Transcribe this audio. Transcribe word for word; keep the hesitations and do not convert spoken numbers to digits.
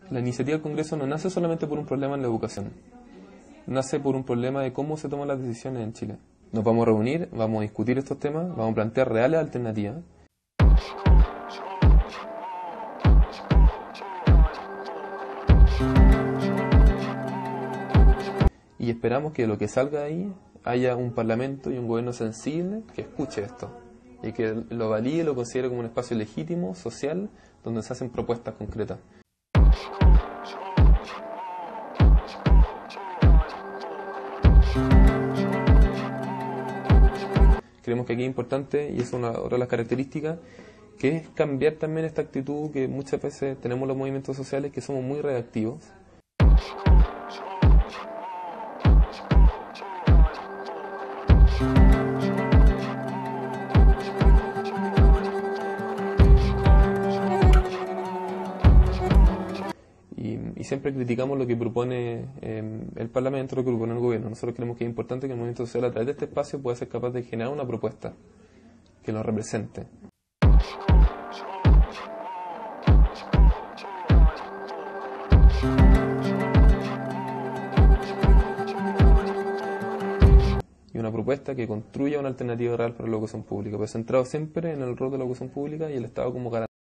La iniciativa del Congreso no nace solamente por un problema en la educación, nace por un problema de cómo se toman las decisiones en Chile. Nos vamos a reunir, vamos a discutir estos temas, vamos a plantear reales alternativas. Y esperamos que lo que salga de ahí haya un parlamento y un gobierno sensible que escuche esto y que lo valide y lo considere como un espacio legítimo, social, donde se hacen propuestas concretas. Creemos que aquí es importante, y es una otra de las características, que es cambiar también esta actitud que muchas veces tenemos los movimientos sociales, que somos muy reactivos. Y, y siempre criticamos lo que propone eh, el Parlamento, lo que propone el gobierno. Nosotros creemos que es importante que el movimiento social a través de este espacio pueda ser capaz de generar una propuesta que nos represente. Y una propuesta que construya una alternativa real para la educación pública, pero centrado siempre en el rol de la educación pública y el Estado como garante.